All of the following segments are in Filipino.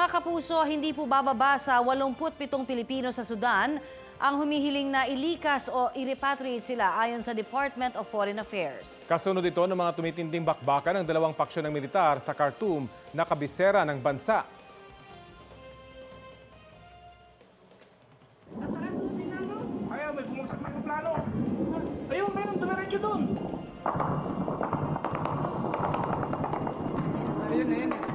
Mga kapuso, hindi po bababa sa 87 Pilipino sa Sudan ang humihiling na ilikas o i-repatriate sila ayon sa Department of Foreign Affairs. Kasunod ito ng mga tumitinding bakbakan ng dalawang paksyon ng militar sa Khartoum na kabisera ng bansa. Ayaw, may bumagsak na yung plano. Ayun, meron dumiretso doon. Ayun na yun eh.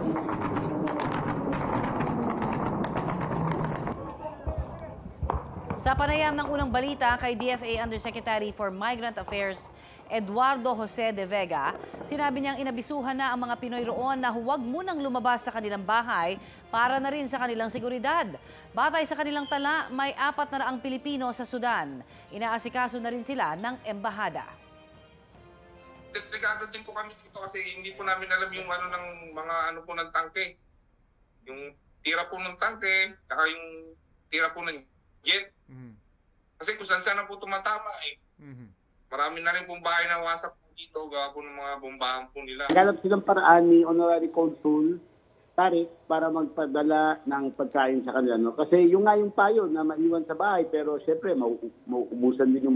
Sa panayam ng unang balita kay DFA Undersecretary for Migrant Affairs Eduardo Jose de Vega, sinabi niyang inabisuhan na ang mga Pinoy roon na huwag munang lumabas sa kanilang bahay para na rin sa kanilang seguridad. Batay sa kanilang tala, may 400 Pilipino sa Sudan. Inaasikaso na rin sila ng embahada. Delikado din po kami dito kasi hindi po namin alam yung ng mga po ng tangke. Yung tira po ng tangke, saka yung tira po ng jet. Kasi kung saan po tumatama eh. Marami na rin pong bahay na wasak po dito, gawa po ng mga bombahan po nila. Naghanap silang paraan ni Honorary Consul Tarik para magpadala ng pagkain sa kanila. No? Kasi yung nga yung payo na maiwan sa bahay, pero siyempre mauubusan din yung...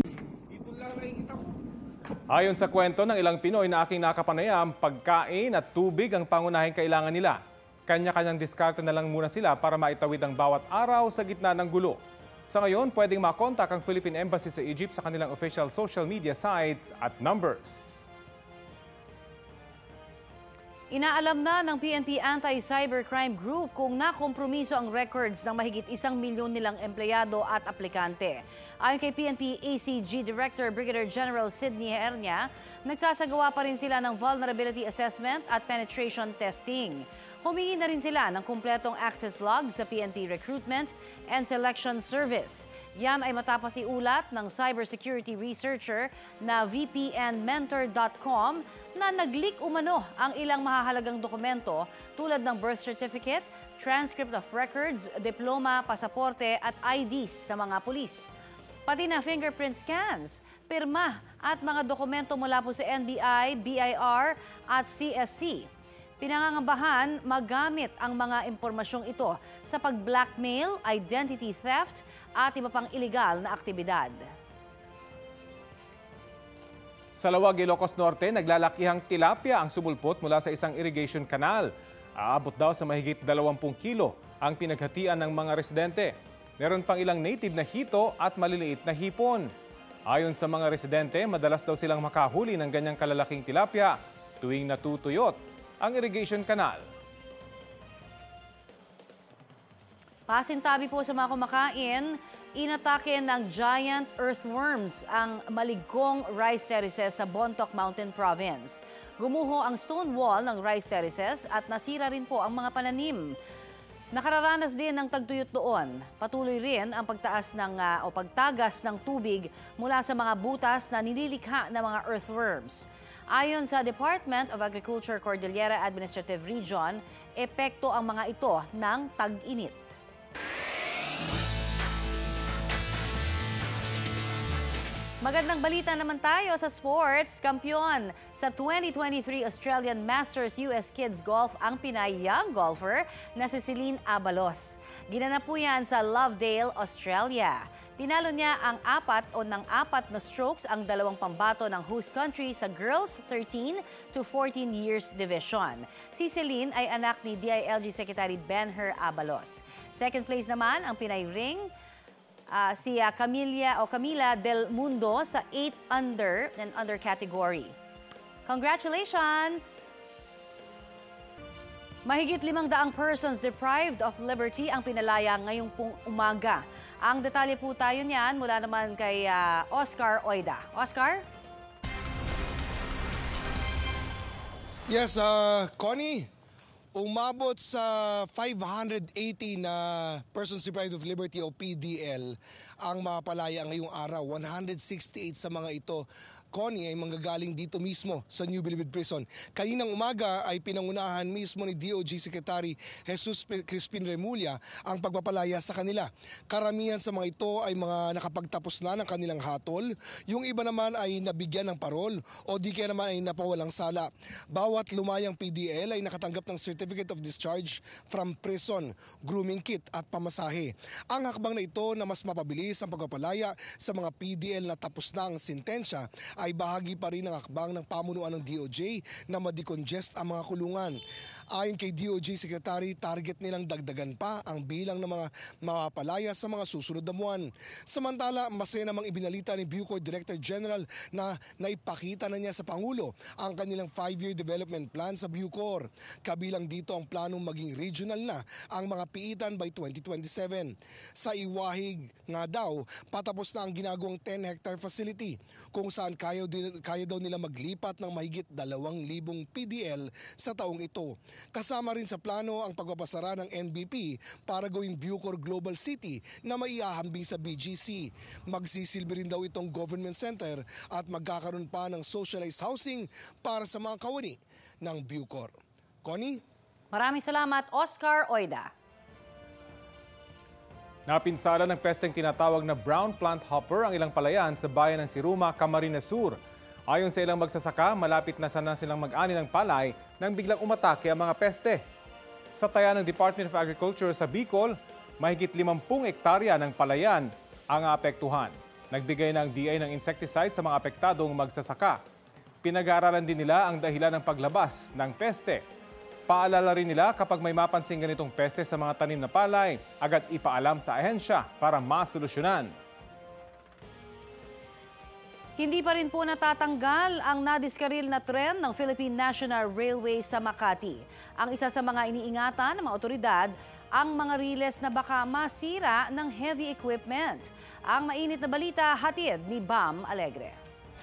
Ayon sa kwento ng ilang Pinoy na aking nakapanayam, pagkain at tubig ang pangunahing kailangan nila. Kanya-kanyang diskarte na lang muna sila para maitawid ang bawat araw sa gitna ng gulo. Sa ngayon, pwedeng makontak ang Philippine Embassy sa Egypt sa kanilang official social media sites at numbers. Inaalam na ng PNP Anti-Cybercrime Group kung nakompromiso ang records ng mahigit 1 milyon nilang empleyado at aplikante. Ayon kay PNP ACG Director Brigadier General Sidney Hernia, nagsasagawa pa rin sila ng vulnerability assessment at penetration testing. Humingi na rin sila ng kumpletong access log sa PNP Recruitment and Selection Service. Yan ay matapos iulat ng cybersecurity researcher na vpnmentor.com na nag-leak umano ang ilang mahahalagang dokumento tulad ng birth certificate, transcript of records, diploma, pasaporte at IDs ng mga pulis. Pati na fingerprint scans, pirma at mga dokumento mula po sa NBI, BIR at CSC. Pinangangabahan magamit ang mga impormasyong ito sa pag-blackmail, identity theft at iba pang iligal na aktibidad. Sa Lawag, Ilocos Norte, naglalakihang tilapia ang sumulpot mula sa isang irrigation canal. Aabot daw sa mahigit 20 kilo ang pinaghatian ng mga residente. Meron pang ilang native na hito at maliliit na hipon. Ayon sa mga residente, madalas daw silang makahuli ng ganyang kalalaking tilapia tuwing natutuyot ang irrigation canal. Pasintabi po sa mga kumakain, inatake ng giant earthworms ang maligkong rice terraces sa Bontoc Mountain Province. Gumuho ang stone wall ng rice terraces at nasira rin po ang mga pananim. Nakararanas din ng tagtuyot doon. Patuloy rin ang pagtagas ng tubig mula sa mga butas na nililikha ng mga earthworms. Ayon sa Department of Agriculture Cordillera Administrative Region, epekto ang mga ito ng tag-init. Magandang balita naman tayo sa sports. Kampiyon sa 2023 Australian Masters US Kids Golf ang Pinay young golfer na si Celine Abalos. Ginanap po yan sa Lovedale, Australia. Tinalo niya ang 4 na strokes ang dalawang pambato ng host country sa Girls 13 to 14 years division. Si Celine ay anak ni DILG Secretary Benher Abalos. Second place naman ang Pinay ring si Camila Del Mundo sa 8 under and under category. Congratulations! Mahigit 500 persons deprived of liberty ang pinalaya ngayong pong umaga. Ang detalye po tayo niyan mula naman kay Oscar Oida. Oscar? Yes, Connie, umabot sa 580 na persons deprived of liberty o PDL ang mapalaya ngayong araw. 168 sa mga ito Connie, ay manggagaling dito mismo sa New Bilibid Prison. Kaninang umaga ay pinangunahan mismo ni DOJ Secretary Jesus Crispin Remulla ang pagpapalaya sa kanila. Karamihan sa mga ito ay mga nakapagtapos na ng kanilang hatol. Yung iba naman ay nabigyan ng parol o di kaya naman ay napawalang sala. Bawat lumayang PDL ay nakatanggap ng Certificate of Discharge from Prison, grooming kit at pamasahe. Ang hakbang na ito na mas mapabilis ang pagpapalaya sa mga PDL na tapos na ang sentensya ay bahagi pa rin ng hakbang ng pamunuan ng DOJ na ma-decongest ang mga kulungan. Ayon kay DOJ Secretary, target nilang dagdagan pa ang bilang ng mga mapapalaya sa mga susunod na buwan. Samantala, masaya namang ibinalita ni Bucor Director General na naipakita na niya sa Pangulo ang kanilang 5-year development plan sa Bucor. Kabilang dito ang planong maging regional na ang mga piitan by 2027. Sa Iwahig nga daw, patapos na ang ginagawang 10-hectare facility kung saan kaya daw nila maglipat ng mahigit 2,000 PDL sa taong ito. Kasama rin sa plano ang pagpapasara ng NBP para gawing Bucor Global City na maiahambing sa BGC. Magsisilbi rin daw itong government center at magkakaroon pa ng socialized housing para sa mga kawani ng Bucor. Connie? Maraming salamat, Oscar Oida. Napinsala ng pesteng tinatawag na brown plant hopper ang ilang palayan sa bayan ng Siruma, Camarines Sur. Ayon sa ilang magsasaka, malapit na sana silang mag-ani ng palay nang biglang umatake ang mga peste. Sa taya ng Department of Agriculture sa Bicol, mahigit 50 hektarya ng palayan ang apektuhan. Nagbigay ng DA ng insecticide sa mga apektadong magsasaka. Pinag-aaralan din nila ang dahilan ng paglabas ng peste. Paalala rin nila kapag may mapansing ganitong peste sa mga tanim na palay, agad ipaalam sa ahensya para masolusyonan. Hindi pa rin po natatanggal ang nadiskaril na tren ng Philippine National Railway sa Makati. Ang isa sa mga iniingatan ng mga otoridad, ang mga riles na baka masira ng heavy equipment. Ang mainit na balita, hatid ni Bam Alegre.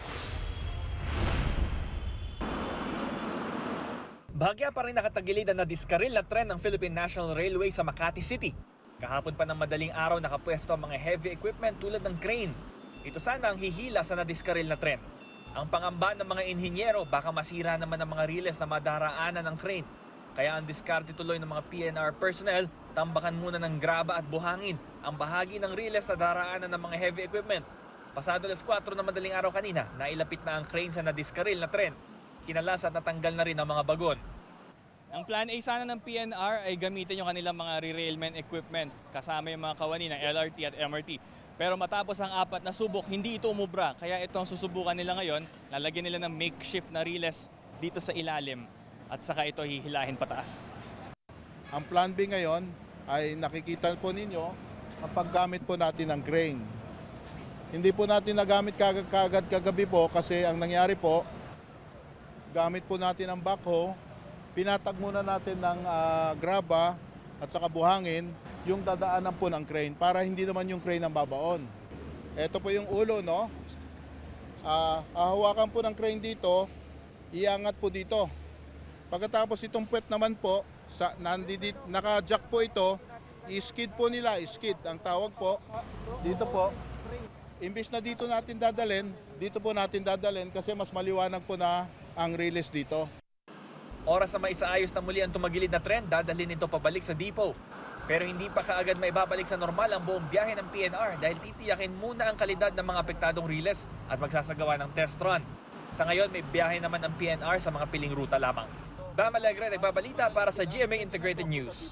Bahagya pa rin nakatagilid ang nadiskaril na tren ng Philippine National Railway sa Makati City. Kahapon pa ng madaling araw nakapwesto ang mga heavy equipment tulad ng crane. Ito sana ang hihila sa nadiskaril na tren. Ang pangamba ng mga inhinyero, baka masira naman ang mga riles na madaraanan ng crane. Kaya ang diskarte tuloy ng mga PNR personnel, tambakan muna ng graba at buhangin ang bahagi ng riles na daraanan ng mga heavy equipment. Pasado alas 4 na madaling araw kanina, nailapit na ang crane sa nadiskaril na tren. Kinalas at natanggal na rin ang mga bagon. Ang plan A sana ng PNR ay gamitin yung kanilang mga derailment equipment kasama yung mga kawani ng LRT at MRT. Pero matapos ang 4 na subok, hindi ito umubra. Kaya itong susubukan nila ngayon, lalagyan nila ng makeshift na riles dito sa ilalim at saka ito hihilahin pataas. Ang plan B ngayon ay nakikita po ninyo ang paggamit po natin ng crane. Hindi po natin nagamit kagad kagabi po kasi ang nangyari po, gamit po natin ang backhoe, pinatag muna natin ng graba at saka buhangin yung dadaanan po ng crane para hindi naman yung crane ang babaon. Ito po yung ulo, no? Hahawakan po ng crane dito, iangat po dito. Pagkatapos itong puwet naman po, naka-jack po ito, i-skid po nila, i-skid ang tawag po. Dito po, imbis na dito natin dadalhin, dito po natin dadalhin kasi mas maliwanag po na ang release dito. Oras na maisaayos na muli ang tumagilid na tren, dadalhin ito pabalik sa depot. Pero hindi pa kaagad may babalik sa normal ang buong biyahe ng PNR dahil titiyakin muna ang kalidad ng mga apektadong riles at magsasagawa ng test run. Sa ngayon, may biyahe naman ang PNR sa mga piling ruta lamang. Bam Alegre, nagbabalita para sa GMA Integrated News.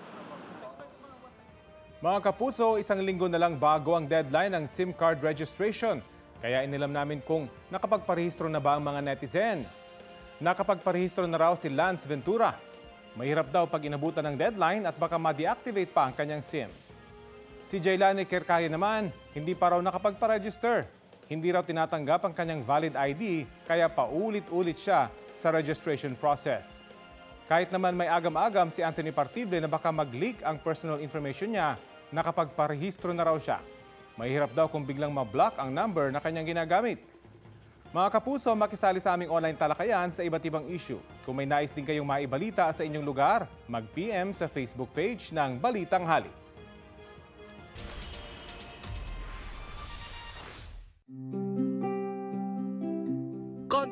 Mga kapuso, isang linggo na lang bago ang deadline ng SIM card registration. Kaya inilam namin kung nakapagparehistro na ba ang mga netizen. Nakapagparehistro na raw si Lance Ventura. Mahirap daw pag inabutan ng deadline at baka ma-deactivate pa ang kanyang SIM. Si Jaylani Kerkahi naman, hindi pa raw nakapagpa-register. Hindi raw tinatanggap ang kanyang valid ID, kaya paulit-ulit siya sa registration process. Kahit naman may agam-agam si Anthony Partible na baka mag-leak ang personal information niya, nakapagparehistro na raw siya. Mahirap daw kung biglang ma-block ang number na kanyang ginagamit. Mga kapuso, makisali sa aming online talakayan sa iba't ibang issue. Kung may nais din kayong maibalita sa inyong lugar, mag-PM sa Facebook page ng Balitang Hali.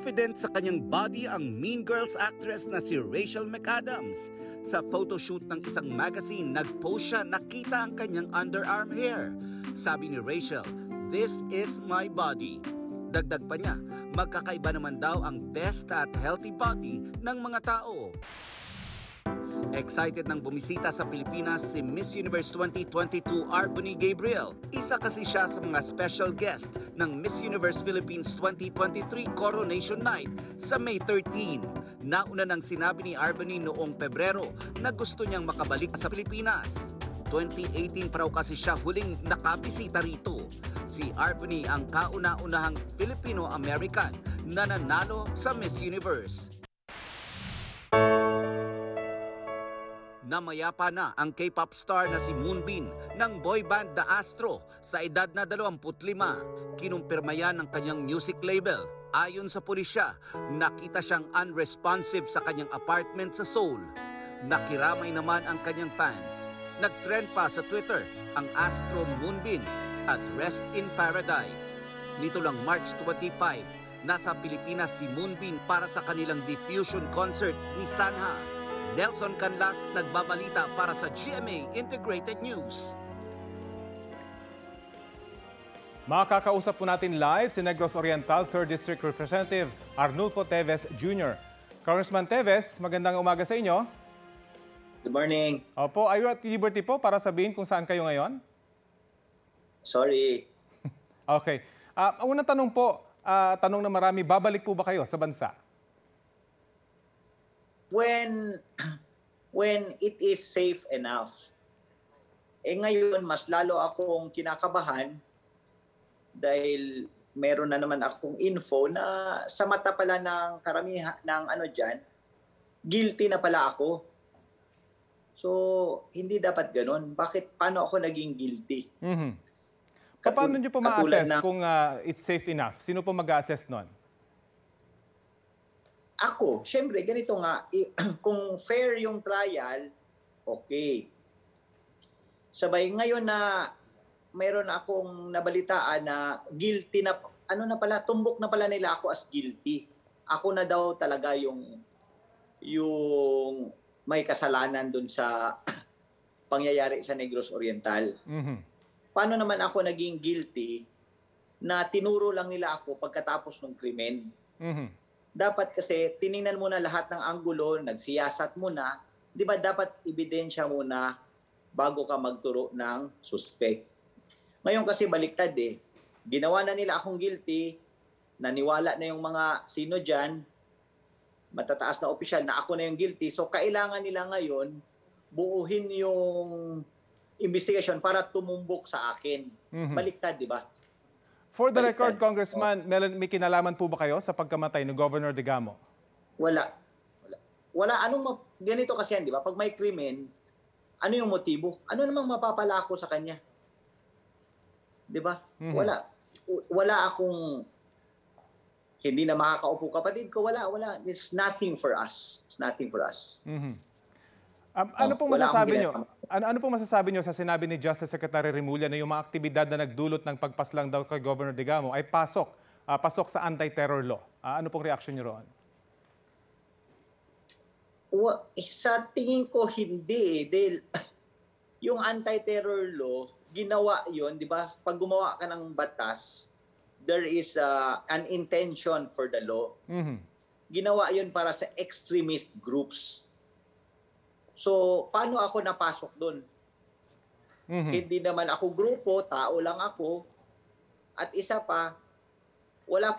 Confident sa kanyang body ang Mean Girls actress na si Rachel McAdams. Sa photoshoot ng isang magazine, nag-post siya, nakita ang kanyang underarm hair. Sabi ni Rachel, "This is my body." Dagdag pa niya, magkakaiba naman daw ang best at healthy body ng mga tao. Excited nang bumisita sa Pilipinas si Miss Universe 2022 Arbony Gabriel. Isa kasi siya sa mga special guest ng Miss Universe Philippines 2023 Coronation Night sa May 13. Nauna nang sinabi ni Arbony noong Pebrero na gusto niyang makabalik sa Pilipinas. 2018 pa raw kasi siya huling nakabisita rito. Si Arbony ang kauna-unahang Filipino-American na nanalo sa Miss Universe. Namayapa na ang K-pop star na si Moonbin ng boy band The Astro sa edad na 25. Kinumpirma yan ng kanyang music label. Ayon sa pulisya, nakita siyang unresponsive sa kanyang apartment sa Seoul. Nakiramay naman ang kanyang fans. Nagtrend pa sa Twitter ang Astro Moonbin at Rest in Paradise. Nito lang March 25, nasa Pilipinas si Moonbin para sa kanilang diffusion concert ni Sanha. Nelson Canlas nagbabalita para sa GMA Integrated News. Makakausap po natin live si Negros Oriental 3rd District Representative Arnulfo Teves Jr. Congressman Teves, magandang umaga sa inyo. Good morning. Opo, are you at liberty po para sabihin kung saan kayo ngayon? Sorry. Okay. Unang tanong po, tanong na marami, babalik po ba kayo sa bansa? When it is safe enough. Ngayon, mas lalo akong kinakabahan dahil meron na naman akong info na sa mata pala ng karamihan ng dyan, guilty na pala ako. So, hindi dapat ganun. Paano ako naging guilty? Mm-hmm. Paano nyo po ma-assess kung it's safe enough? Sino po mag-assess nun? Ako, syempre, ganito nga, kung fair yung trial, okay. Sabay, ngayon na mayroon akong nabalitaan na guilty na, tumbok na pala nila ako as guilty. Ako na daw talaga yung may kasalanan dun sa pangyayari sa Negros Oriental. Mm-hmm. Paano naman ako naging guilty na tinuro lang nila ako pagkatapos ng krimen? Mm-hmm. Dapat kasi tiningnan muna lahat ng anggulo, nagsiyasat muna, di ba dapat ebidensya muna bago ka magturo ng suspect. Ngayon kasi baliktad ginawa na nila akong guilty, naniwala na yung mga sino dyan, matataas na opisyal na ako na yung guilty, so kailangan nila ngayon buuhin yung investigation para tumumbok sa akin. Mm-hmm. Baliktad, di ba? For the record, Congressman, may kinalaman po ba kayo sa pagkamatay ni Governor Digamo? Wala. Ganito kasi yan, di ba? Pag may krimen, ano yung motibo? Ano namang mapapala ako sa kanya? Di ba? Mm-hmm. Wala akong hindi na makakaupo kapatid ko. Wala. It's nothing for us. It's nothing for us. Mm-hmm. Ano pong masasabi nyo? Ano pong masasabi nyo sa sinabi ni Justice Secretary Remulla na yung mga aktibidad na nagdulot ng pagpaslang daw kay Governor Digamo ay pasok sa anti-terror law? Ano pong reaction nyo roon? Sa tingin ko hindi dahil yung anti-terror law, ginawa yun, di ba? Pag gumawa ka ng batas, there is an intention for the law. Mm-hmm. Ginawa yun para sa extremist groups. So, paano ako napasok doon? Mm-hmm. Hindi naman ako grupo, tao lang ako. At isa pa, wala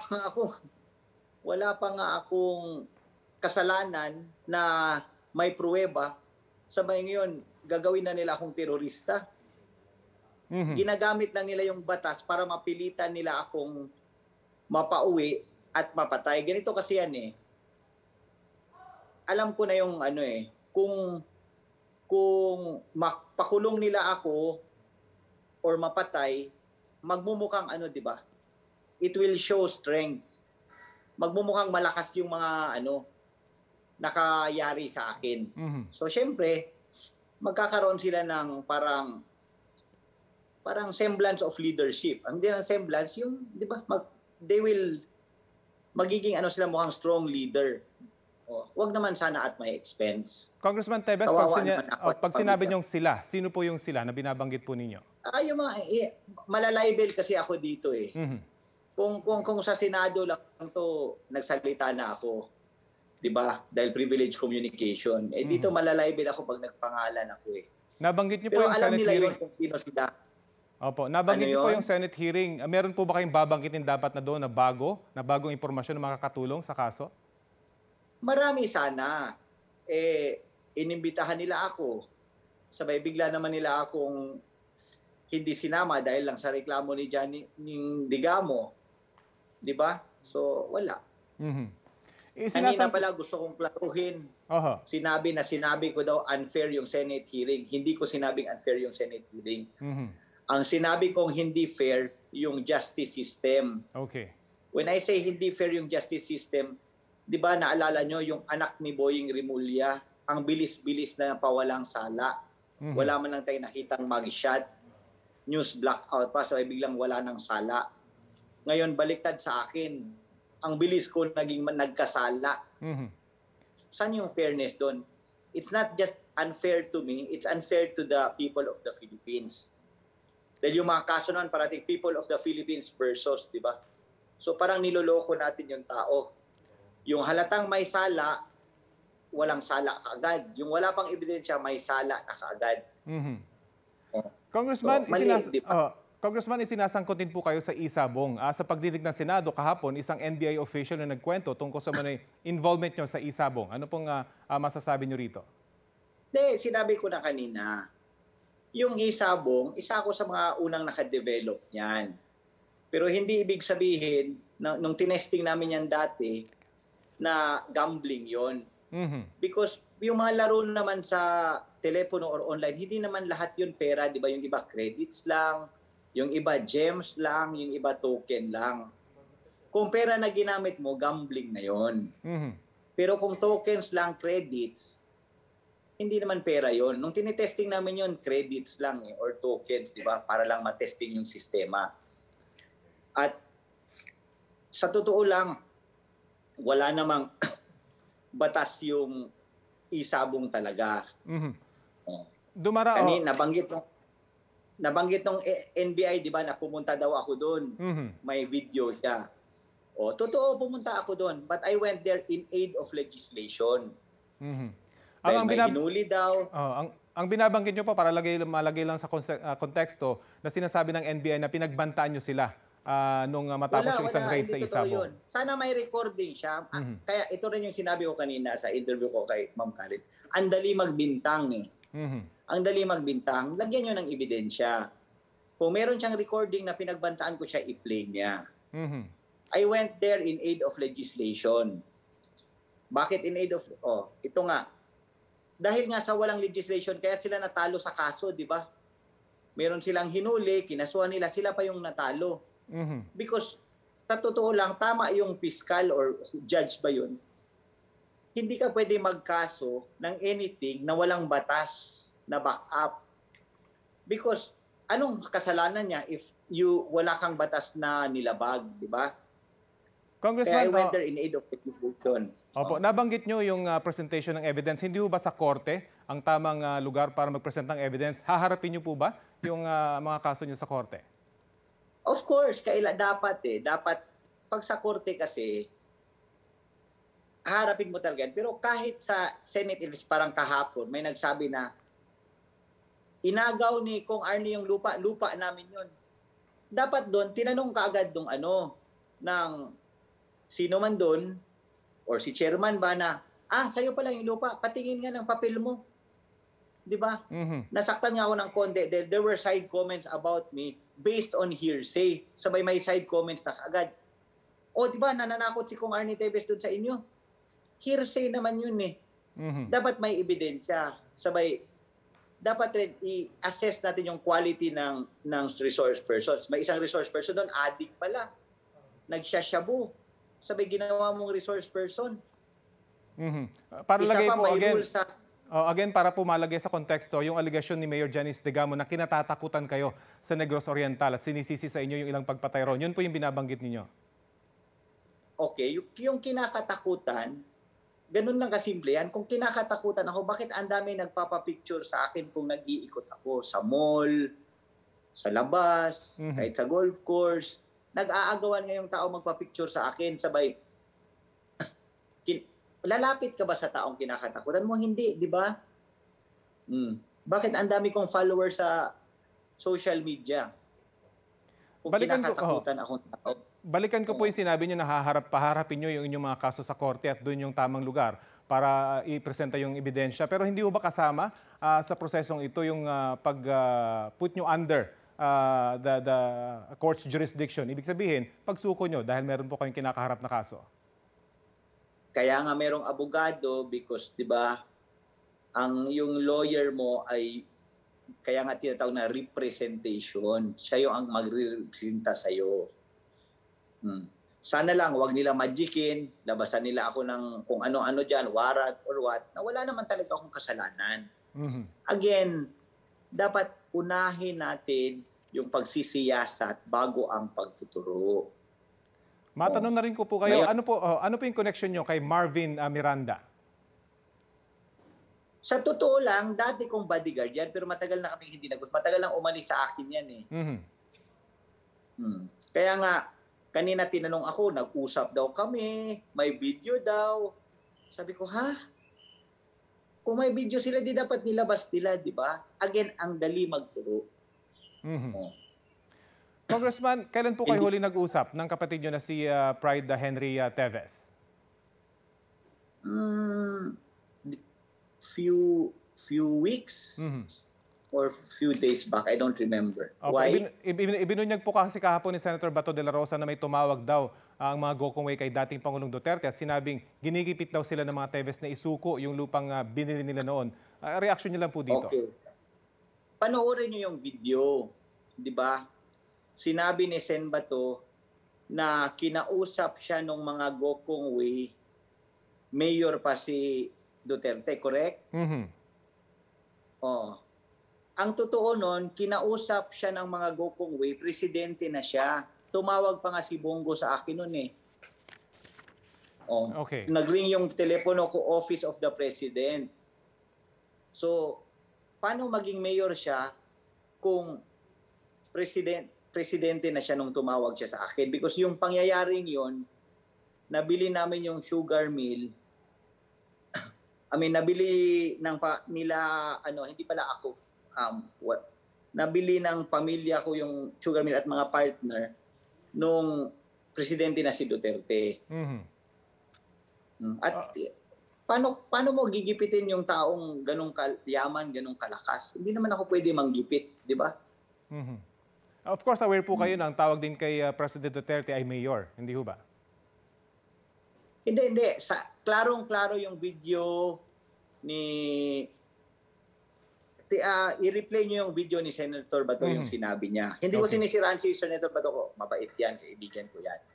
pa nga akong kasalanan na may pruweba. Sabay ngayon, gagawin na nila akong terorista. Mm-hmm. Ginagamit lang nila yung batas para mapilitan nila akong mapauwi at mapatay. Ganito kasi yan Alam ko na yung kung pakulong nila ako or mapatay, magmumukhang di ba? It will show strength. Magmumukhang malakas yung mga nakayari sa akin. Mm-hmm. So syempre, magkakaroon sila ng parang semblance of leadership. Hindi lang semblance, yung 'di ba? They will magiging ano sila, mukhang strong leader. Wag naman sana at my expense. Congressman Tebes, pag sinabi niyong sila, sino po yung sila na binabanggit po ninyo? Yung mga, malalibel kasi ako dito eh. Kung sa Senado lang to nagsalita na ako, 'di ba? Dahil privilege communication. Dito malalibel ako pag nagpangalan ako eh. Nabanggit niyo po Pero yung alam Senate nila hearing. yun kung sino sila. Opo, nabanggit niyo po Ano yung Senate hearing. Meron po ba kayong babanggitin dapat na doon na bagong impormasyon na makakatulong sa kaso? Marami sana. Inimbitahan nila ako. Sabay bigla naman nila akong hindi sinama dahil lang sa reklamo ni Johnny Digamo. 'Di ba? So, wala. Kanina pala gusto kong klaruhin. Sinabi ko daw unfair yung Senate hearing. Hindi ko sinabing unfair yung Senate hearing. Ang sinabi kong hindi fair yung justice system. Okay. When I say hindi fair yung justice system, 'di ba naalala nyo yung anak ni Boying Rimulya, ang bilis-bilis na pawalang sala. Wala man lang tayo nakitang mugshot. News blackout pa, so biglang wala ng sala. Ngayon baliktad sa akin. Ang bilis ko naging nagkasala. Saan yung fairness doon? It's not just unfair to me, it's unfair to the people of the Philippines. Dahil yung mga kaso naman parating people of the Philippines versus, di ba? So parang niloloko natin yung tao. Yung halatang may sala, walang sala kaagad. Yung wala pang ebidensya, may sala na kaagad. Congressman, Congressman, isinasangkutin po kayo sa isabong. Sa pagdinig ng Senado kahapon, isang NBI official na nagkwento tungkol sa involvement nyo sa isabong. Ano pong masasabi nyo rito? Sinabi ko na kanina, yung isabong, isa ako sa mga unang nakadevelop yan. Pero hindi ibig sabihin, nung tinesting namin yan dati, na gambling yon. Because yung mga laro naman sa telepono or online, hindi naman lahat yun pera, di ba? Yung iba credits lang, yung iba gems lang, yung iba token lang. Kung pera na ginamit mo, gambling na yon. Pero kung tokens lang, credits, hindi naman pera yon. Nung tinitesting namin yon, credits lang or tokens, di ba? Para lang matesting yung sistema. At sa totoo lang, wala namang batas yung isabong talaga. Nabanggit nung NBI, di ba, na pumunta daw ako doon. May video siya. Totoo, pumunta ako doon. But I went there in aid of legislation. Dahil may hinuli daw. Ang binabanggit nyo pa, para malagay lang sa konteksto, na sinasabi ng NBI na pinagbantaan nyo sila nung matapos yung isang raid sa isabong. Sana may recording siya. Kaya ito rin yung sinabi ko kanina sa interview ko kay Ma'am Khalid. Ang dali magbintang eh. Ang dali magbintang, lagyan nyo ng ebidensya. Kung meron siyang recording na pinagbantaan ko siya, i-play niya. I went there in aid of legislation. Bakit in aid of... ito nga. Dahil nga sa walang legislation, kaya sila natalo sa kaso, di ba? Meron silang hinuli, kinasuhan nila, sila pa yung natalo. Because sa totoo lang, tama yung fiscal or judge ba yun? Hindi ka pwede magkaso ng anything na walang batas na backup. Because anong kasalanan niya if wala kang batas na nilabag, di ba? Congressman, kaya I went there in aid of execution. Opo, nabanggit nyo yung presentation ng evidence. Hindi ba sa korte ang tamang lugar para mag-present ng evidence? Haharapin nyo po ba yung mga kaso nyo sa korte? Of course, dapat eh. Dapat, pag sa korte kasi, harapin mo talaga. Pero kahit sa Senate, parang kahapon, may nagsabi na, inagaw ni Kong Arnie yung lupa namin yun. Dapat doon, tinanong kaagad ng sino man doon, or si chairman ba na, sa'yo pala yung lupa, patingin nga ng papel mo. Di ba? Nasaktan nga ako ng konti dahil there were side comments about me based on hearsay. Sabay may side comments na kaagad. Di ba, nananakot si Kong Arnie Tevez doon sa inyo? Hearsay naman yun eh. Dapat may ebidensya. Sabay, dapat rin i-assess natin yung quality ng resource persons. May isang resource person doon, addict pala. Nagsasyabu. Sabay ginawa mong resource person. Para Isa lagay pa, po may again. rule sa... Again, para po malagay sa konteksto, yung aligasyon ni Mayor Janice Digamo na kinatatakutan kayo sa Negros Oriental at sinisisi sa inyo yung ilang pagpatay ron. Yun po yung binabanggit ninyo. okay, yung kinakatakutan, ganun lang kasimple yan. Kung kinakatakutan ako, bakit ang dami nagpapapicture sa akin kung nag-iikot ako sa mall, sa labas, kahit sa golf course. Nag-aagawan ngayong tao magpapicture sa akin, sabay, lalapit ka ba sa taong kinakatakutan mo? Hindi, di ba? Bakit ang dami kong followers sa social media? Kung kinakatakutan akong tao. Balikan ko po yung sinabi niyo na paharapin niyo yung inyong mga kaso sa korte at doon yung tamang lugar para i-presenta yung ebidensya. Pero hindi mo ba kasama sa prosesong ito yung put nyo under the court's jurisdiction? Ibig sabihin, pagsuko nyo dahil meron po kayong kinakaharap na kaso. Kaya nga merong abogado because, di ba, yung lawyer mo ay, kaya nga tinatawag na representation. Siya yung ang magre-representa sa'yo. Sana lang, wag nila magicin, labasan nila ako ng kung ano-ano dyan, warrant or what, na wala naman talaga akong kasalanan. Again, dapat unahin natin yung pagsisiyasat bago ang pagtuturo. Matanong na rin ko po kayo, ano po yung connection nyo kay Marvin Miranda? Sa totoo lang, dati kong bodyguard yan, pero matagal na kami hindi nag-usap. Matagal lang umalis sa akin yan eh. Kaya nga, kanina tinanong ako, nag-usap daw kami, may video daw. Sabi ko, ha? Kung may video sila, di dapat nilabas nila, di ba? Again, ang dali magturo. Congressman, kailan po kayo huli nag-usap ng kapatid nyo na si Pride Henry Teves? Few weeks or few days back. I don't remember. Okay. Why? Ibinunyag po kasi kahapon ni Senator Bato de la Rosa na may tumawag daw ang mga Gokongwei kay dating Pangulong Duterte at sinabing ginigipit daw sila ng mga Teves na isuko yung lupang binili nila noon. Reaction niyo lang po dito. Okay. Panoorin niyo yung video. Di ba? Sinabi ni Sen Bato na kinausap siya ng mga Gokongwei, mayor pa si Duterte, correct? Ang totoo nun, kinausap siya ng mga Gokongwei, presidente na siya. Tumawag pa nga si Bongo sa akin nun eh. Okay. Nag-ring yung telepono ko, Office of the President. So, paano maging mayor siya kung presidente na siya nung tumawag siya sa akin? Because yung pangyayaring yon, nabili namin yung sugar mill. Nabili nila, hindi pala ako. Nabili ng pamilya ko yung sugar mill at mga partner nung presidente na si Duterte. At paano mo gigipitin yung taong ganong yaman, ganong kalakas? Hindi naman ako pwede manggipit, di ba? Of course, aware po kayo na ang tawag din kay President Duterte ay mayor, hindi ho ba? Hindi. Klarong-klaro yung video ni... i-replay nyo yung video ni Senator Bato yung sinabi niya. Hindi ko sinisiraan si Senator Bato ko. Mabait yan, kaibigan ko yan.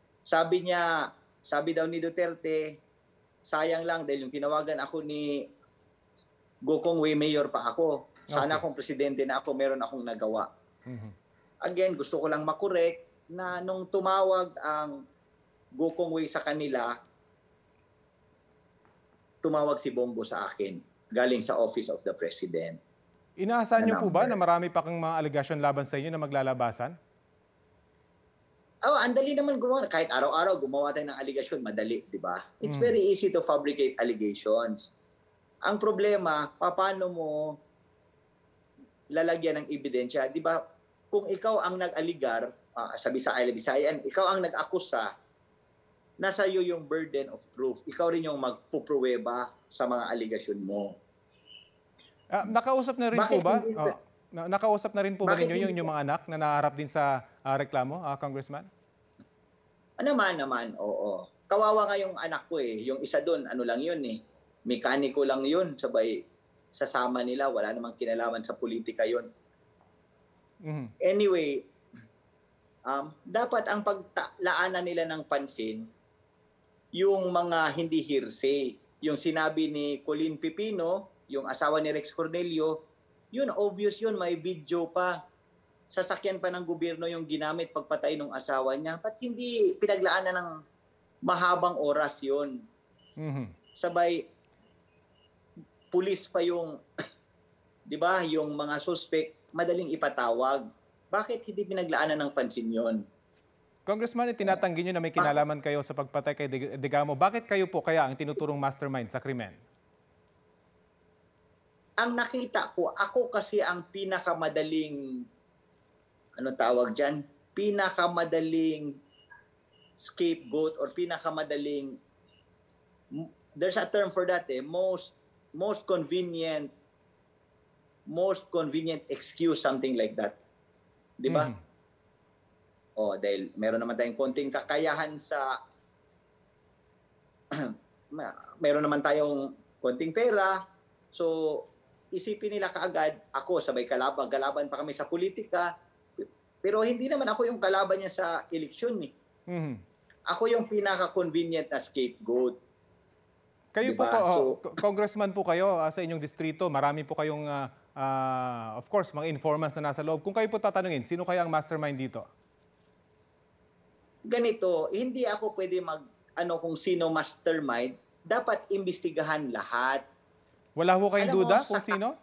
Sabi daw ni Duterte, sayang lang dahil yung tinawagan ako ni Gokongwei, mayor pa ako. Sana kung presidente na ako, meron akong nagawa. Again, gusto ko lang makorek na nung tumawag ang Gokongwei sa kanila, tumawag si Bongo sa akin, galing sa Office of the President. Inaasahan niyo po ba na marami pa kang mga allegation laban sa inyo na maglalabasan? Ang dali naman gumawa. Kahit araw-araw gumawa tayo ng allegation, madali, di ba? It's very easy to fabricate allegations. Ang problema, paano mo lalagyan ng ebidensya? Di ba, kung ikaw ang nag-aligar, sabi sa Bisayan, ikaw ang nag-akusa, nasa iyo yung burden of proof. Ikaw rin yung magpupruweba sa mga aligasyon mo. Nakausap na rin po ba? Nakausap na rin po ba ninyo yung mga anak na naharap din sa reklamo, Congressman? Naman, oo. Kawawa nga yung anak ko eh. Yung isa doon, lang yun eh. Mekaniko lang yun. Sabay, sasama nila. Wala namang kinalaman sa politika yun. Anyway, dapat ang paglaanan nila ng pansin, yung mga hindi hearsay. Yung sinabi ni Colleen Pipino, yung asawa ni Rex Cornelio, yun, obvious yun, may video pa. Sasakyan pa ng gobyerno yung ginamit pagpatay ng asawa niya. Ba't hindi pinaglaanan ng mahabang oras yun. Sabay, pulis pa yung, di ba, yung mga suspect, madaling ipatawag. Bakit hindi pinaglaanan ng pansin yon? Congressman, tinatanggi nyo na may kinalaman kayo sa pagpatay kay Digamo. Bakit kayo po kaya ang tinuturong mastermind sa krimen? Ang nakita ko, ako kasi ang pinakamadaling, ano tawag dyan? Pinakamadaling scapegoat or pinakamadaling, there's a term for that most convenient excuse, something like that. Di ba? Dahil meron naman tayong konting kakayahan sa meron naman tayong konting pera. So, isipin nila kaagad, ako sabay galaban pa kami sa politika. Pero hindi naman ako yung kalaban niya sa eleksyon eh. Ako yung pinaka-convenient na scapegoat. Kayo diba? po, congressman po kayo sa inyong distrito. Marami po kayong, of course, mga informants na nasa loob. Kung kayo po tatanungin, sino kaya ang mastermind dito? Ganito, hindi ako pwede kung sino mastermind. Dapat imbestigahan lahat. Wala ho kayong duda kung sino?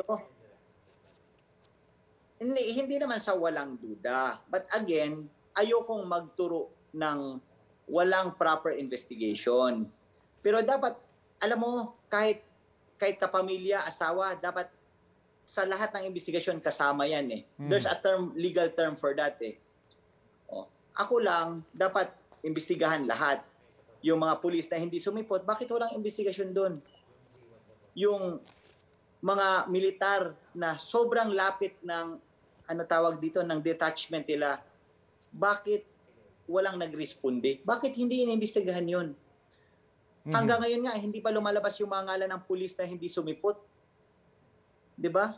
Hindi naman sa walang duda. But again, ayokong magturo ng walang proper investigation. Pero dapat, alam mo, kahit kapamilya, asawa, dapat sa lahat ng investigasyon kasama yan eh. There's a legal term for that eh. Ako lang, dapat imbestigahan lahat. Yung mga pulis na hindi sumipot, bakit walang investigasyon doon? Yung mga militar na sobrang lapit ng, ng detachment nila, bakit walang nagresponde? Bakit hindi inimbestigahan yun? Hanggang ngayon nga, hindi pa lumalabas yung mga ngalan ng pulis na hindi sumipot. Di ba?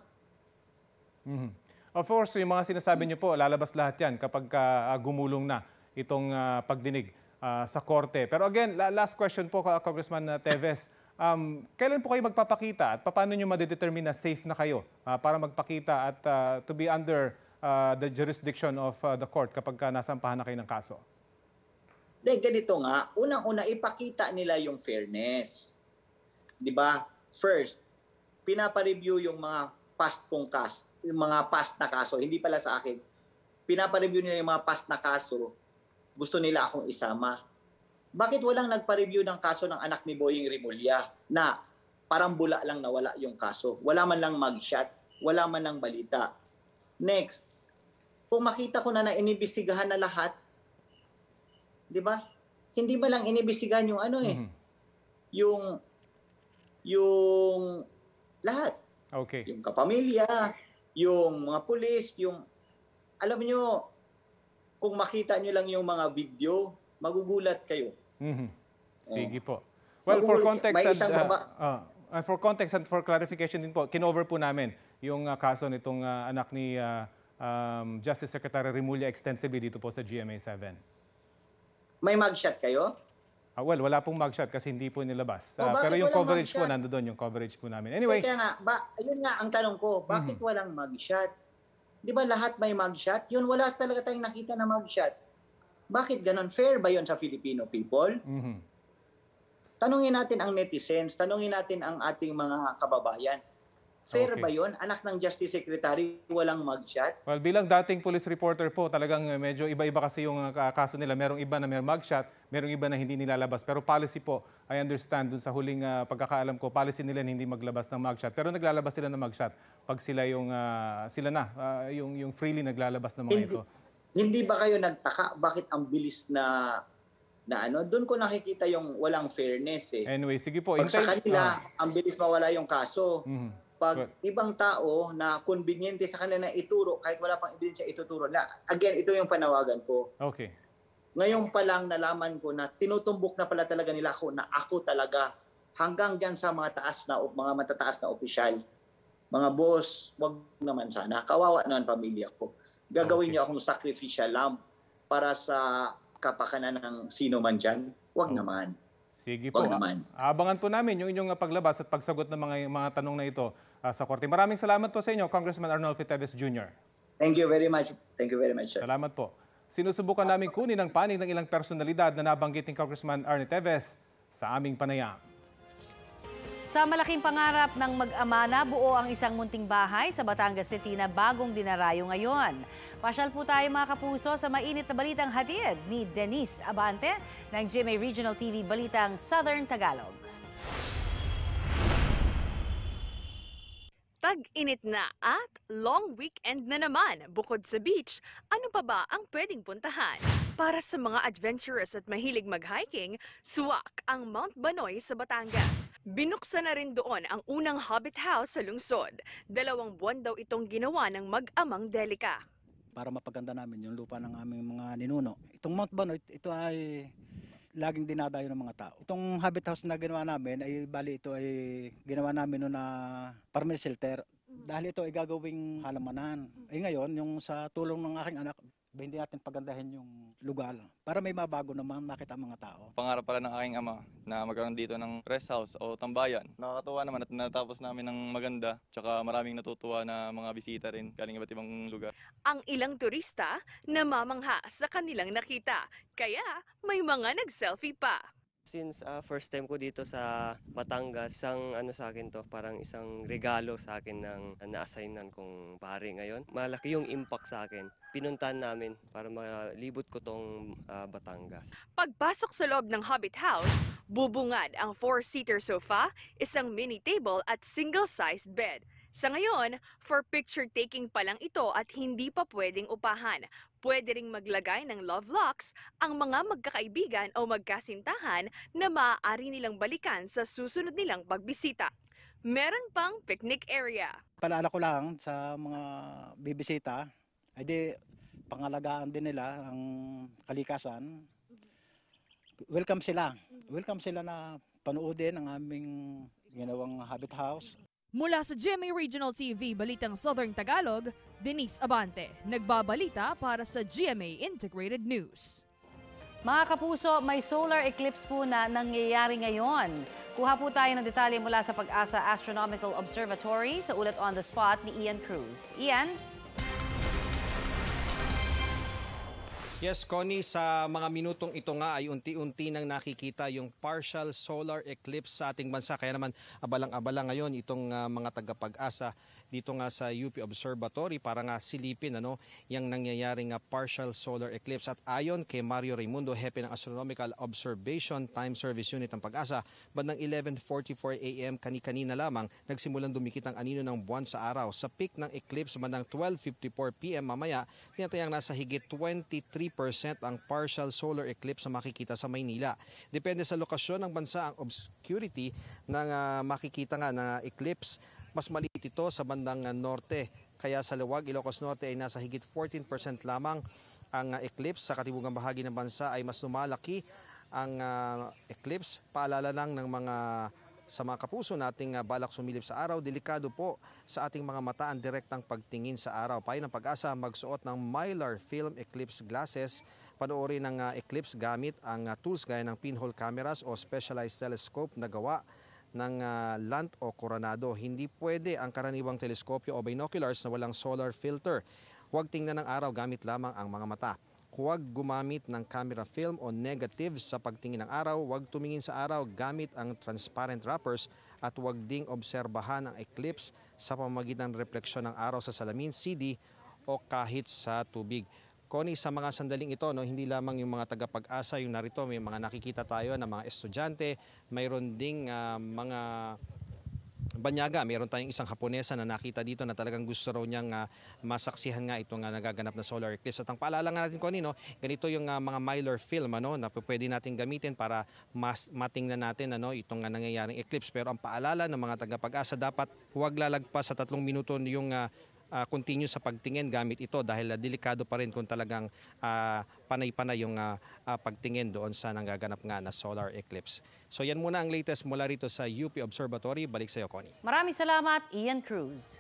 Of course, yung mga sinasabi niyo po, lalabas lahat yan kapag gumulong na itong pagdinig sa korte. Pero again, last question po, Congressman Teves. Kailan po kayo magpapakita at paano nyo madedetermine na safe na kayo para magpakita at to be under the jurisdiction of the court kapag nasampahan na kayo ng kaso? Ganito nga, unang-una ipakita nila yung fairness. 'Di ba? First, pinapa-review yung mga yung mga past na kaso, hindi pala sa akin. Pinapa-review nila yung mga past na kaso. Gusto nila akong isama. Bakit walang nagpa-review ng kaso ng anak ni Boying Remulla na parang bula lang nawala yung kaso? Wala man lang mugshot, wala man lang balita. Next, kung makita ko na inimbestigahan na lahat, di ba? Hindi ba lang inimbestigahan yung yung lahat. Okay. Yung kapamilya, yung mga pulis, alam nyo, kung makita nyo lang yung mga video, magugulat kayo. Sige po. Well, for context and for clarification din po, kinover po namin yung kaso nitong anak ni Justice Secretary Remulla extensively dito po sa GMA7. May mugshot kayo? Well, wala pong mugshot kasi hindi po nilabas. Pero yung coverage po, nandoon yung coverage po namin. Anyway. Kaya nga, ayun nga ang tanong ko, bakit walang mugshot? Di ba lahat may mugshot? Yun, wala talaga tayong nakita na mugshot. Bakit ganon? Fair ba yun sa Filipino people? Tanungin natin ang netizens, tanungin natin ang ating mga kababayan. Fair ba yun? Anak ng Justice Secretary, walang mugshot? Well, bilang dating police reporter po, talagang medyo iba-iba kasi yung kaso nila. Merong iba na may mugshot, merong iba na hindi nilalabas. Pero policy po, I understand, dun sa huling pagkakaalam ko, policy nila hindi maglabas ng mugshot. Pero naglalabas sila ng mugshot pag sila yung freely naglalabas ng mga ito. Hindi ba kayo nagtaka bakit ang bilis na doon ko nakikita yung walang fairness eh. Anyway, sige po. Pag sa kanila, ang bilis mawala yung kaso. Pag ibang tao na konbinyente sa kanila na ituro, kahit wala pang ebidensya ituturo na. Again, ito yung panawagan ko. Okay. Ngayon pa lang nalaman ko na tinutumbok na pala talaga nila ako na ako talaga hanggang dyan sa mga matataas na opisyal. Mga boss, wag naman sana. Kawawa naman pamilya ko. Gagawin niyo akong sacrificial lamb para sa kapakanan ng sino man dyan. Wag naman. Sige po. Abangan po namin yung inyong paglabas at pagsagot ng mga tanong na ito sa korte. Maraming salamat po sa inyo, Congressman Arnolfo Teves Jr. Thank you very much. Thank you very much, sir. Salamat po. Sinusubukan namin kunin ang panig ng ilang personalidad na nabanggit ni Congressman Arnie Teves sa aming panayam. Sa malaking pangarap ng mag-ama na buo ang isang munting bahay sa Batangas City na bagong dinarayo ngayon. Pasyal po tayo mga kapuso sa mainit na balitang hatid ni Denise Abante ng GMA Regional TV Balitang Southern Tagalog. Tag-init na at long weekend na naman. Bukod sa beach, ano pa ba ang pwedeng puntahan? Para sa mga adventurous at mahilig mag-hiking, suwak ang Mount Banoy sa Batangas. Binuksan na rin doon ang unang Hobbit House sa lungsod. 2 buwan daw itong ginawa ng mag-amang Delica. Para mapaganda namin yung lupa ng aming mga ninuno. Itong Mount Banoy, ito ay laging dinadayo ng mga tao. Itong Hobbit House na ginawa namin, ay bali ito ay ginawa namin noon na permanent shelter. Dahil ito ay gagawing halamanan. Ay ngayon, yung sa tulong ng aking anak, hindi natin pagandahin yung lugar para may mabago naman makita ang mga tao. Pangarap pala ng aking ama na magkaroon dito ng rest house o tambayan. Nakakatuwa naman at natapos namin ng maganda, tsaka maraming natutuwa na mga bisita rin galing iba't ibang lugar. Ang ilang turista namamangha sa kanilang nakita, kaya may mga nag-selfie pa. Since first time ko dito sa Batangas, isang ano sa akin to, parang isang regalo sa akin ng na-assignan kong pare ngayon. Malaki yung impact sa akin. Pinuntahan namin para malibot ko tong Batangas. Pagpasok sa loob ng Hobbit House, bubungad ang 4-seater sofa, isang mini table at single-sized bed. Sa ngayon, for picture taking pa lang ito at hindi pa pwedeng upahan. Pwede ring maglagay ng love locks ang mga magkakaibigan o magkasintahan na maaari nilang balikan sa susunod nilang pagbisita. Meron pang picnic area. Paalala ko lang sa mga bibisita, ay di pangalagaan din nila ang kalikasan. Welcome sila. Welcome sila na panoodin ang aming ginawang Hobbit House. Mula sa GMA Regional TV Balitang Southern Tagalog, Denise Abante, nagbabalita para sa GMA Integrated News. Mga kapuso, may solar eclipse po na nangyayari ngayon. Kuha po tayo ng detalye mula sa Pag-asa Astronomical Observatory sa ulat on the spot ni Ian Cruz. Ian? Yes, Connie, sa mga minutong ito nga ay unti-unti nang nakikita yung partial solar eclipse sa ating bansa. Kaya naman abalang-abala ngayon itong mga taga-Pag-asa dito nga sa UP Observatory para nga silipin yung nangyayaring partial solar eclipse. At ayon kay Mario Raimundo, hepe ng Astronomical Observation Time Service Unit ng Pag-asa, bandang 11:44 AM kani-kanina lamang nagsimulang dumikit ang anino ng buwan sa araw. Sa peak ng eclipse bandang 12:54 PM mamaya, tinatayang nasa higit 23% ang partial solar eclipse na makikita sa Maynila. Depende sa lokasyon ng bansa ang obscurity ng makikita nga na eclipse. Mas maliit ito sa bandang norte, kaya sa Luwag, Ilocos Norte ay nasa higit 14% lamang ang eclipse. Sa katibugang bahagi ng bansa ay mas lumalaki ang eclipse. Paalala lang ng sa mga kapuso nating balak sumilip sa araw, delikado po sa ating mga mata ang direktang pagtingin sa araw. Payo ng Pag-asa, magsuot ng Mylar Film Eclipse Glasses. Panoorin ng eclipse gamit ang tools gaya ng pinhole cameras o specialized telescope na gawa ng Lant o Coronado. Hindi pwede ang karaniwang teleskopyo o binoculars na walang solar filter. Huwag tingnan ng araw, gamit lamang ang mga mata. Huwag gumamit ng camera film o negatives sa pagtingin ng araw. Huwag tumingin sa araw gamit ang transparent wrappers at huwag ding obserbahan ang eclipse sa pamamagitan ng refleksyon ng araw sa salamin, CD o kahit sa tubig. Connie, sa mga sandaling ito, hindi lamang yung mga taga-Pag-asa yung narito, may mga nakikita tayo na mga estudyante, mayroon ding mga banyaga. Mayroon tayong isang Haponesa na nakita dito na talagang gusto raw niyang masaksihan nga itong nagaganap na solar eclipse. At ang paalala nga natin, Connie, ganito yung mga Mylar film na pwede natin gamitin para matingnan natin itong nangyayaring eclipse. Pero ang paalala ng mga taga-Pag-asa, dapat huwag lalagpas sa 3 minuto yung continue sa pagtingin gamit ito dahil delikado pa rin kung talagang panay-panay yung pagtingin doon sa nanggaganap nga na solar eclipse. So yan muna ang latest mula rito sa UP Observatory. Balik sa iyo, Connie. Maraming salamat, Ian Cruz.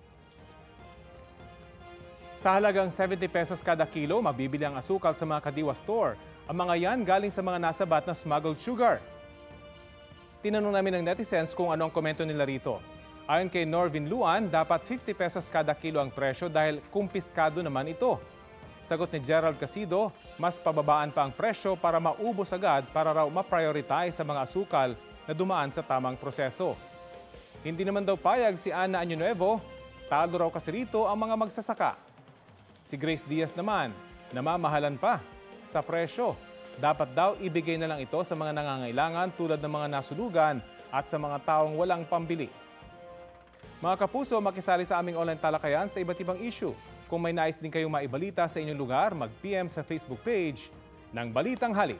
Sa halagang 70 pesos kada kilo, mabibili ang asukal sa mga Kadiwa store. Ang mga yan galing sa mga nasabat na smuggled sugar. Tinanong namin ng netizens kung ano ang komento nila rito. Ayon kay Norvin Luan, dapat 50 pesos kada kilo ang presyo dahil kumpiskado naman ito. Sagot ni Gerald Casido, mas pababaan pa ang presyo para maubos agad para raw ma-prioritize sa mga asukal na dumaan sa tamang proseso. Hindi naman daw payag si Ana Año Nuevo, talo raw kasi rito ang mga magsasaka. Si Grace Diaz naman, namamahalan pa sa presyo. Dapat daw ibigay na lang ito sa mga nangangailangan tulad ng mga nasunugan at sa mga taong walang pambili. Mga kapuso, makisali sa aming online talakayan sa iba't ibang issue. Kung may nais din kayong maibalita sa inyong lugar, mag-PM sa Facebook page ng Balitang Hali.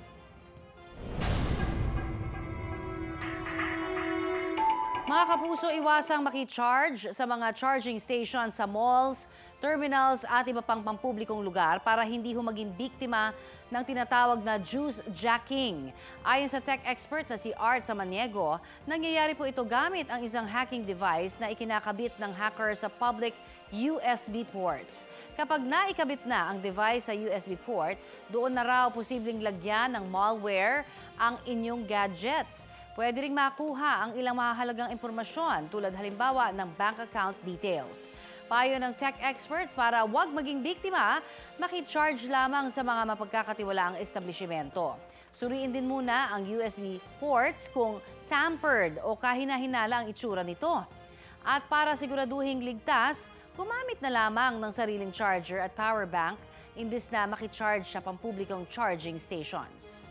Mga kapuso, iwasang maki-charge sa mga charging station sa malls, terminals at iba pang pampublikong lugar para hindi maging biktima ng tinatawag na juice jacking. Ayon sa tech expert na si Art Samaniego, nangyayari po ito gamit ang isang hacking device na ikinakabit ng hacker sa public USB ports. Kapag naikabit na ang device sa USB port, doon na raw posibleng lagyan ng malware ang inyong gadgets. Pwede ring makuha ang ilang mahalagang impormasyon tulad halimbawa ng bank account details. Payo ng tech experts para wag maging biktima, maki-charge lamang sa mga mapagkakatiwalaang establishmento. Suriin din muna ang USB ports kung tampered o kahina-hinala ang itsura nito. At para siguraduhing ligtas, gumamit na lamang ng sariling charger at power bank imbis na maki-charge sa pampublikong charging stations.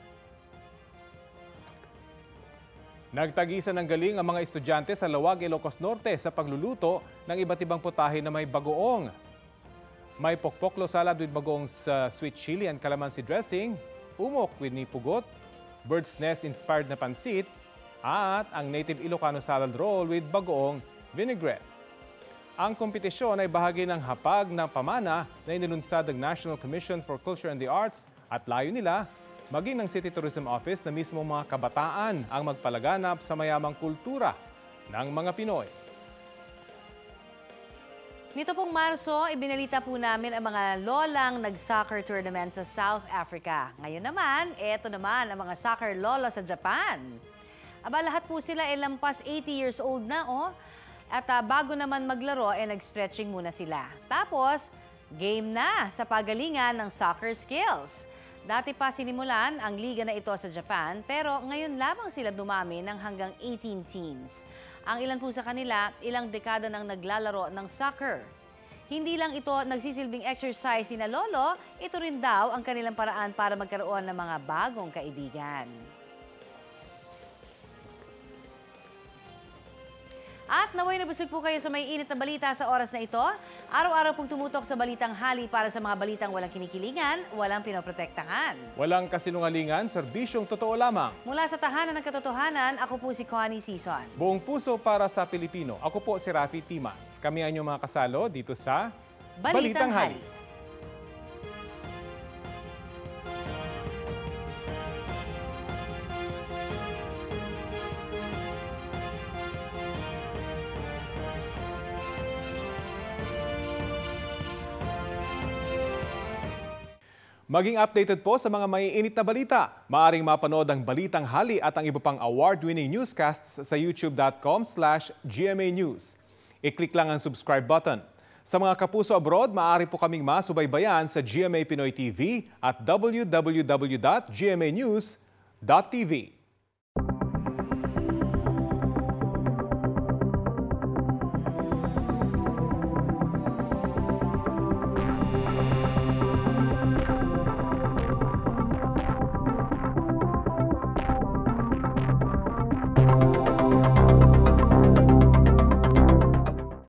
Nagtagisan ng galing ang mga estudyante sa Lawag, Ilocos Norte sa pagluluto ng iba't ibang putahe na may bagoong. May pokpoklo salad with bagoong sweet chili and calamansi dressing, umok with nipugot, bird's nest inspired na pansit, at ang native Ilocano salad roll with bagoong vinaigrette. Ang kompetisyon ay bahagi ng hapag na pamana na inilunsad ng National Commission for Culture and the Arts at layo nila maging ng City Tourism Office na mismo mga kabataan ang magpalaganap sa mayamang kultura ng mga Pinoy. Nito pong Marso, ibinalita po namin ang mga lolang nag-soccer tournament sa South Africa. Ngayon naman, eto naman ang mga soccer lola sa Japan. Aba, lahat po sila ay lampas 80 years old na, oh. At bago naman maglaro, nag-stretching muna sila. Tapos, game na sa pagalingan ng soccer skills. Dati pa sinimulan ang liga na ito sa Japan, pero ngayon lamang sila dumami ng hanggang 18 teams. Ang ilan po sa kanila, ilang dekada nang naglalaro ng soccer. Hindi lang ito nagsisilbing exercise sina lolo, ito rin daw ang kanilang paraan para magkaroon ng mga bagong kaibigan. At naway nabusog po kayo sa may init na balita sa oras na ito. Araw-araw pong tumutok sa Balitang Hali para sa mga balitang walang kinikilingan, walang pinoprotektahan. Walang kasinungalingan, serbisyong totoo lamang. Mula sa tahanan ng katotohanan, ako po si Connie Sison. Buong puso para sa Pilipino. Ako po si Rafi Tima. Kami ang inyong mga kasalo dito sa Balitang Hali. Maging updated po sa mga maiinit na balita. Maaring mapanood ang Balitang Hali at ang iba pang award-winning newscasts sa youtube.com/GMA News. I-click lang ang subscribe button. Sa mga kapuso abroad, maaari po kaming masubaybayan sa GMA Pinoy TV at www.gmanews.tv.